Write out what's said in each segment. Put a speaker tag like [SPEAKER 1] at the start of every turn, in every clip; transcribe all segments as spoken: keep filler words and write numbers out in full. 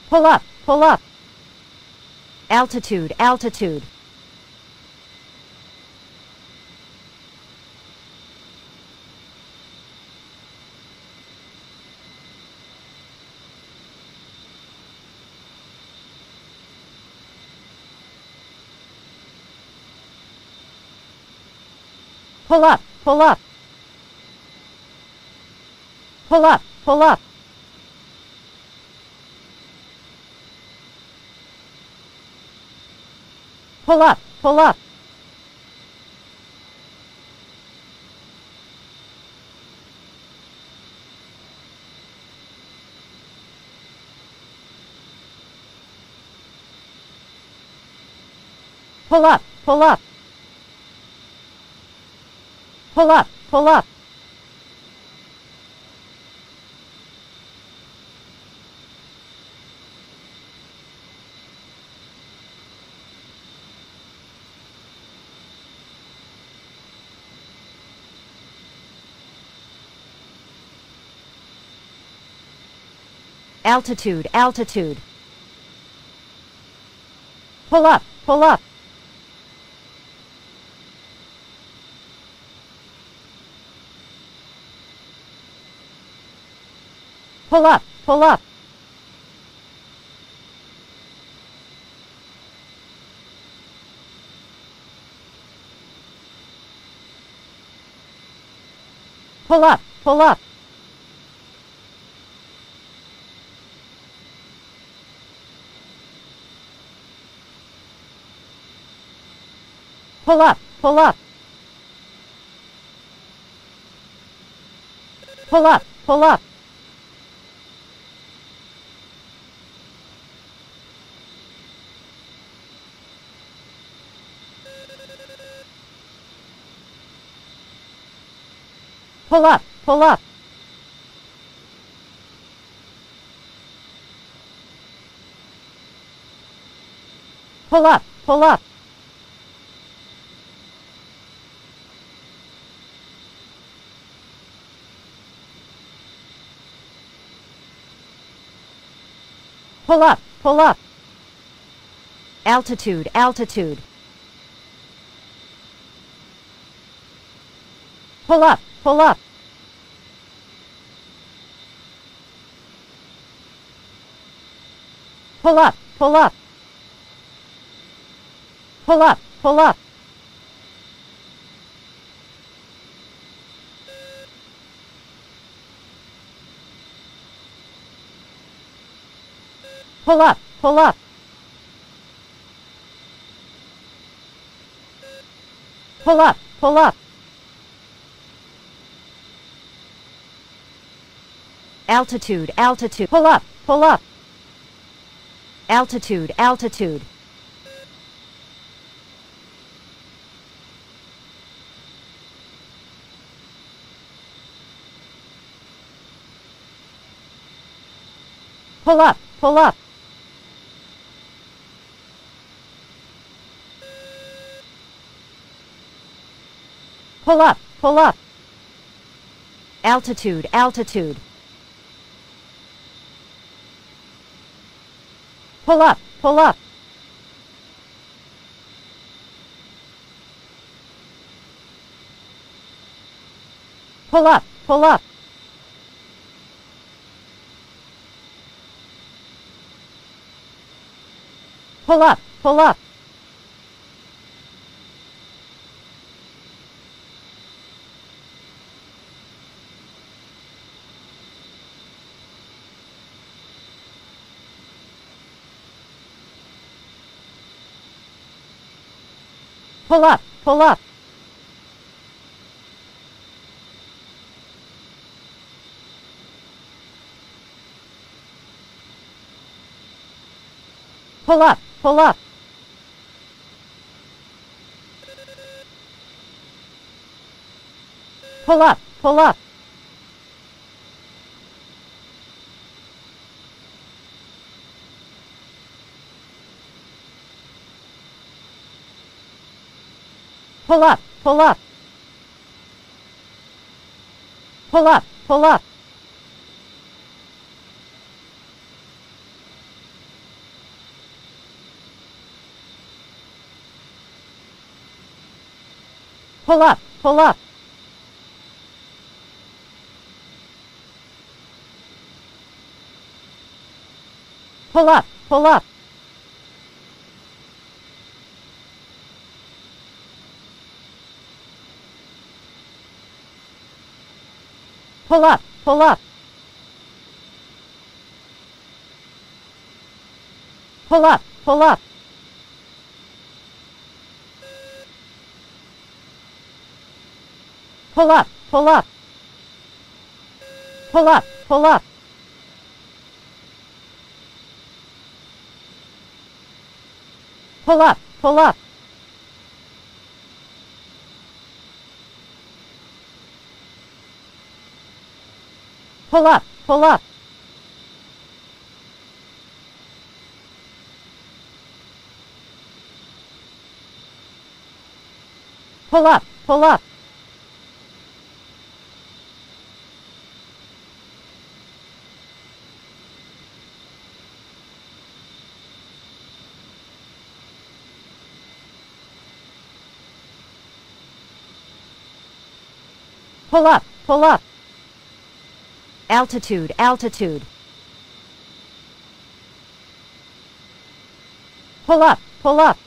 [SPEAKER 1] Pull up, pull up. Altitude, altitude. Pull up, pull up. Pull up, pull up. Pull up, pull up. Pull up, pull up. Pull up, pull up. Altitude, altitude. Pull up, pull up. Pull up, pull up. Pull up, pull up. Pull up, pull up. Pull up, pull up. Pull up, pull up. Pull up, pull up. Pull up, pull up. Altitude, altitude. Pull up, pull up. Pull up, pull up. Pull up, pull up. Pull up, pull up. Pull up, pull up. Altitude, altitude. Pull up, pull up. Altitude, altitude. Pull up, pull up. Pull up, pull up. Altitude, altitude. Pull up, pull up. Pull up, pull up. Pull up, pull up. Pull up, pull up. Pull up, pull up. Pull up, pull up. Pull up, pull up. Pull up, pull up. Pull up, pull up. Pull up, pull up. Pull up, pull up. Pull up, pull up. Pull up, pull up. Pull up, pull up. Pull up, pull up. Pull up, pull up. Pull up, pull up. Pull up, pull up. Altitude, altitude. Pull up, pull up.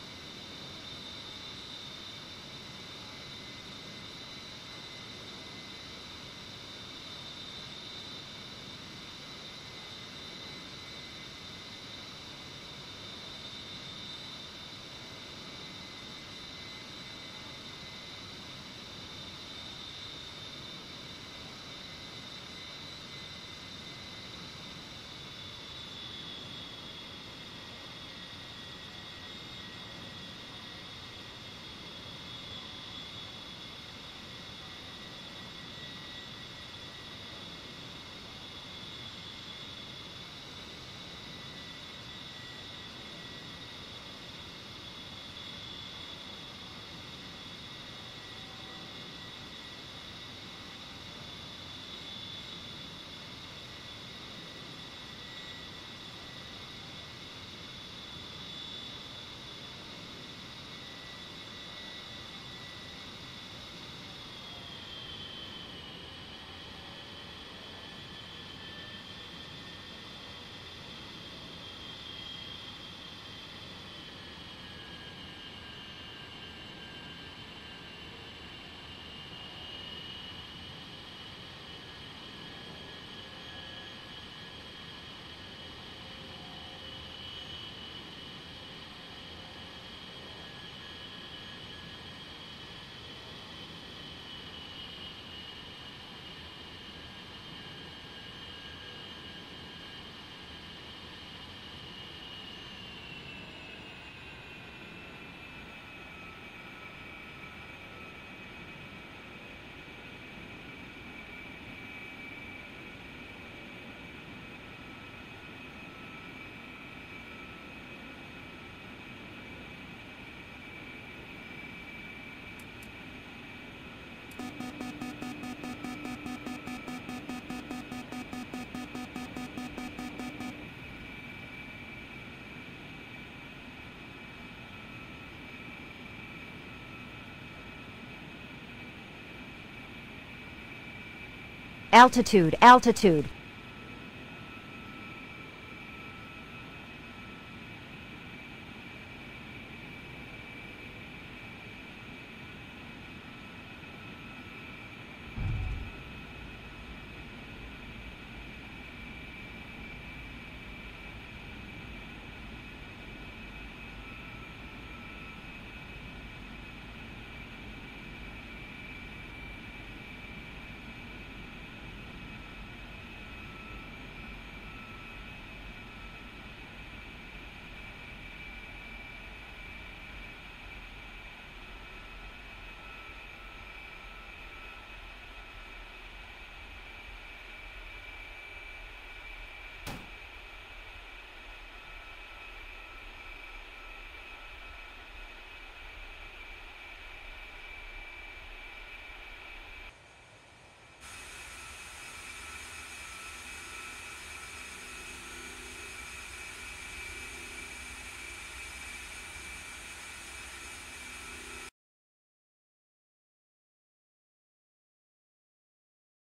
[SPEAKER 1] Altitude, altitude.